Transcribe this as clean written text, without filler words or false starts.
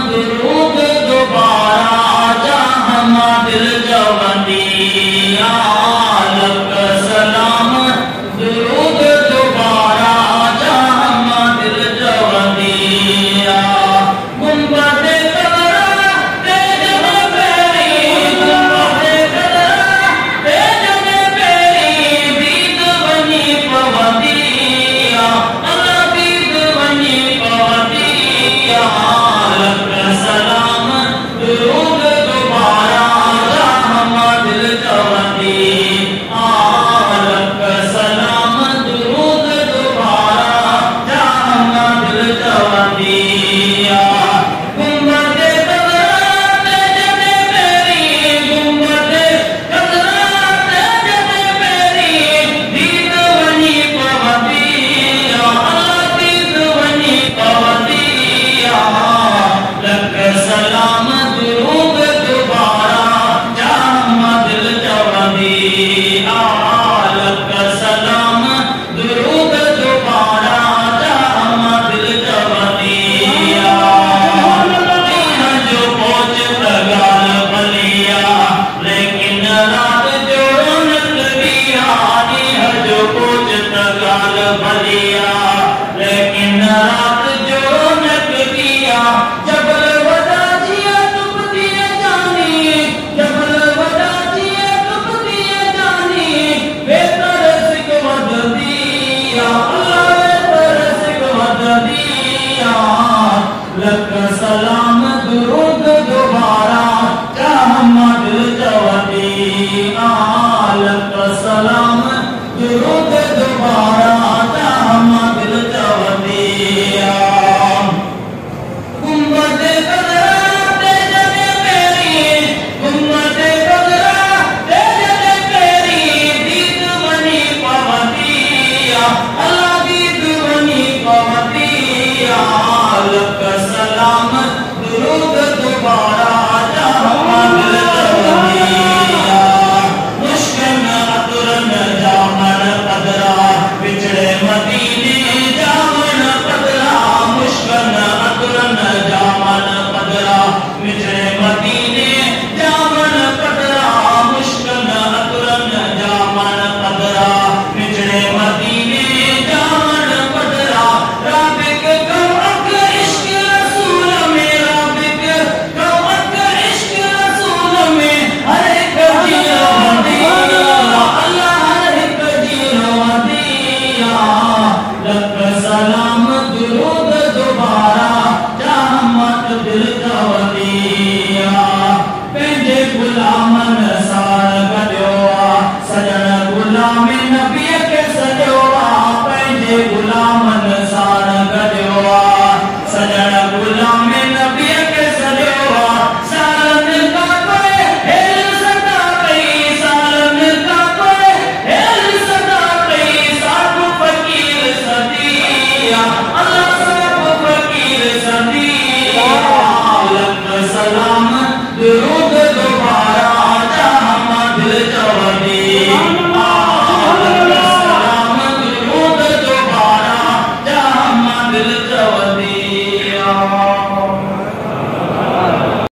दुरूद दोबारा जा हम दिल जवंदिया लक सलाम दुरूद दोबारा जा हम दिल जवंदिया गुंबद कबरा तेज में पेरी गुंबद कबरा तेज में पेरी बीत बनी पवदिया अल्लाह बीत बनी पवदिया लक सलाम दुरूद दोबारा जा हम दिल जवंदिया लक सलाम दुरूद दोबारा जा हम दिल जवंदिया गुंबद कबरा तेज में पेरी गुंबद कबरा तेज में पेरी बीत बनी पवदिया अल्लाह बीत बनी पवदिया लक सलाम दुरूद दोबारा जा हम दिल जवंदिया लक सलाम दुरूद दोबारा जा हम दिल जवंदिया जो पहुंच तगाल बलिया लेकिन रात जो रौनक दिया जो पहुंच तगाल बलिया लेकिन रात जो रौनक दिया जबल वदा जिया तुम दिए जानी जबल वदा जिया तुम दिए जानी बेहतर सिकवत दिया अल्लाह बेहतर सिकवत दिया लक सलाम दुरूद दोबारा जा हम दिल जवंदिया लक सलाम दुरूद दोबारा जा हम दिल जवंदिया गुंबद कबरा तेज में पेरी गुंबद कबरा तेज में पेरी बीत बनी पवदिया अल्लाह बीत बनी पवदिया लक सलाम दुरूद दोबारा जा हम दिल जवंदिया मुश्किल अतुरन जामन पदरा बिछड़े मदीने जामन पदरा मुश्किल अतुरन जामन पदरा बिछड़े मदीने जामन पदरा मुश्किल अतुरन जामन पदरा बिछड़े मदीने जामन पदरा राबिक कवक इश्क रसूल में राबिक कवक इश्क रसूल में हर एक जीरो दिया अल्लाह हर एक जीरो दिया लक सलाम दुरूद दोबारा जा हम दिल जवंदिया पंहिंजे गुलामन सां गॾियो सजण गुलाम नबीअ खे सॼो पंहिंजे गुलामन